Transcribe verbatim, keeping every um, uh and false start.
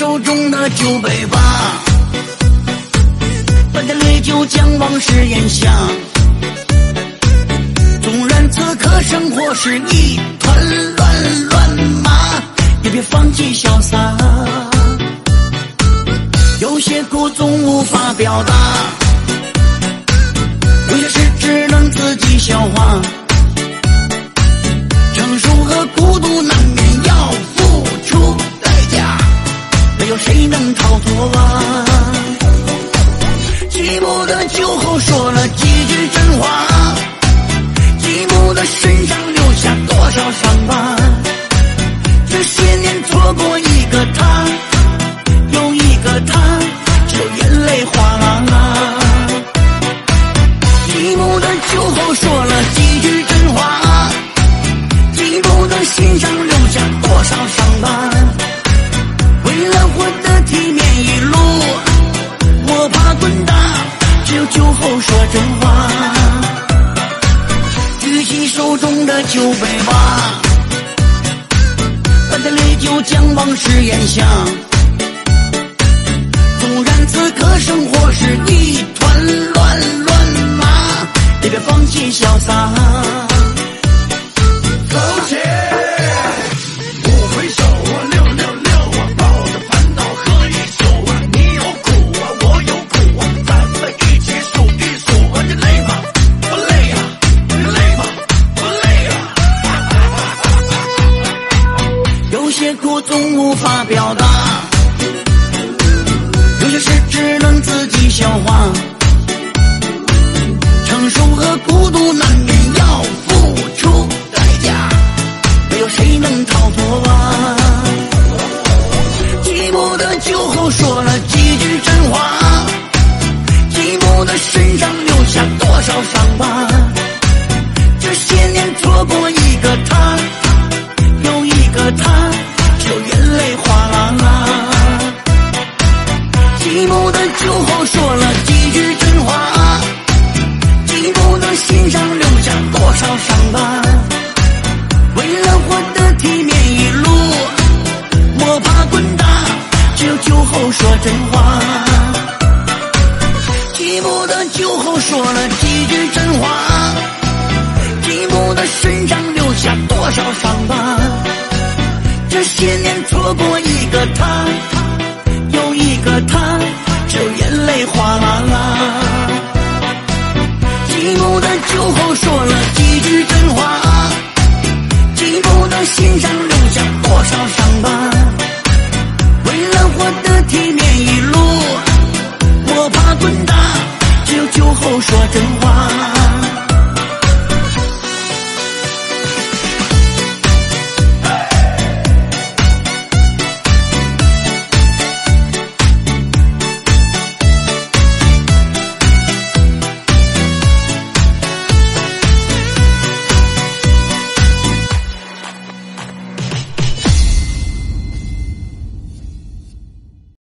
手中的酒杯吧，半点烈酒将往事咽下。纵然此刻生活是一团乱乱麻，也别放弃潇洒。有些苦总无法表达，有些事只能自己消化。成熟和孤独难免要付出代价，没有谁能逃脱啊。寂寞的酒后说了几句真话，寂寞的身上留下多少伤疤。这些年错过一个他，又一个他，只有眼泪哗啦啦。寂寞的酒后说了几句真话，寂寞的心上留下多少伤疤。为了活得体面一路摸爬滚打，只有酒后说真话。举起手中的酒杯吧，半点烈酒将往事咽下。纵然此刻生活是一团乱乱麻，也别放弃潇洒。 走起，不回首啊，六六六啊，抱着烦恼喝一宿啊，你有苦啊，我有苦啊，咱们一起数一数啊，你累吗？不累啊，你累吗？不累啊。 有些苦总无法表达，有些事只能自己消化。成熟和孤独难免要付出代价，没有谁能逃脱啊。寂寞的酒后说了几句真话，寂寞的身上留下多少伤疤。这些年错过一个他，又一个他，只有眼泪哗啦啦。寂寞的酒后说了几句真话，寂寞的心上留下多少伤疤。为了活得体面一路摸爬滚打，只有酒后说真话。寂寞的酒后说了几句真话，寂寞的身上留下多少伤疤。这些年错过一个他，又一个他，只有眼泪哗啦啦。寂寞的酒后说了几句